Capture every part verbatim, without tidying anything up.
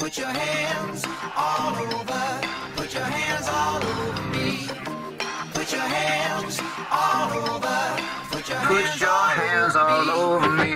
Put your hands all over. Put your hands all over me. Put your hands all over. Put your hands, Put your hands all over me.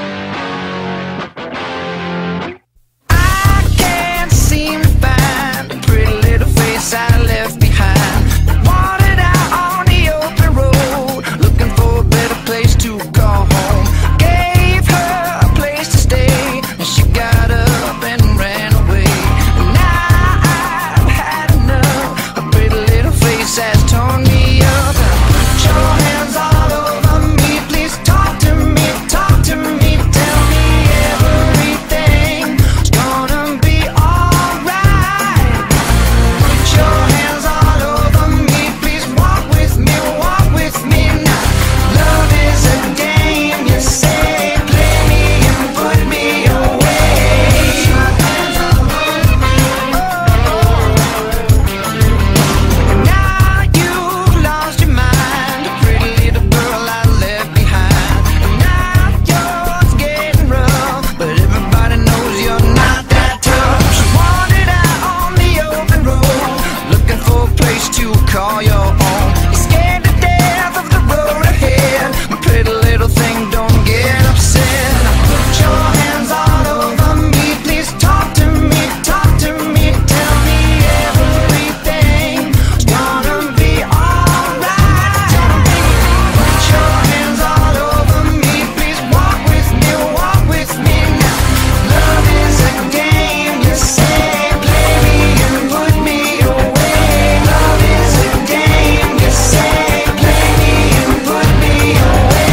I can't seem to find the pretty little face I left behind. Wandered out on the open road, looking for a better place to call home. Gave her a place to stay, and she got up and ran away. Now I've had enough. A pretty little face has torn me up. Put your hands all over me, please talk to me, talk to me, tell me everything's gonna be alright. Put your hands all over me, please walk with me, walk with me now. Love is a game, you say, play me and put me away. Now you've lost your mind, a pretty little girl I left behind. Now yours getting rough, but everybody knows you're not that tough. She wandered out on the open road, looking for a place to call your own. You're scared to death of the road ahead. Pretty little thing, don't get upset. Put your hands all over me, please talk to me, talk to me, tell me everything's gonna be alright. Put your hands all over me, please walk with me, walk with me now. Love is a game, you say, play me and put me away. Love is a game, you say, play me and put me away.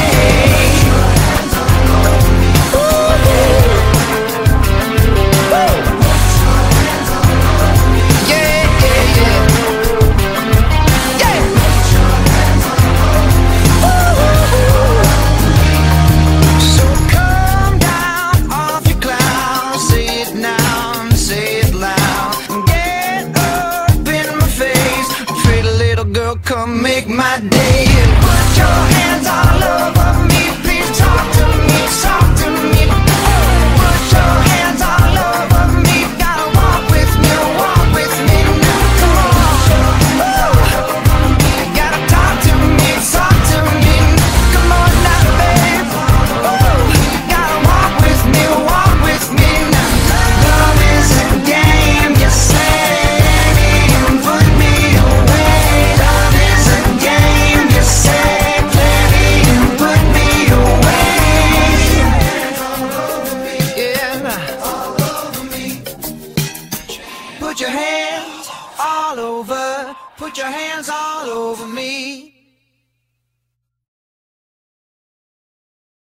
Yeah, yeah, yeah. Yeah. So come down off your cloud, say it now and say it loud. Get up in my face, pretty little girl, come make my day. Put your hands all over me, please talk to me, talk to me. Put your hands all over me, gotta walk with me, walk with me now. Come on, you gotta talk to me, talk to me. Come on now, babe. You gotta walk with me, walk with me now. Love is a game, you say, and put me away. Love is a game, you say, play me and put me away. Yeah. Put your hands all over, put your hands all over me.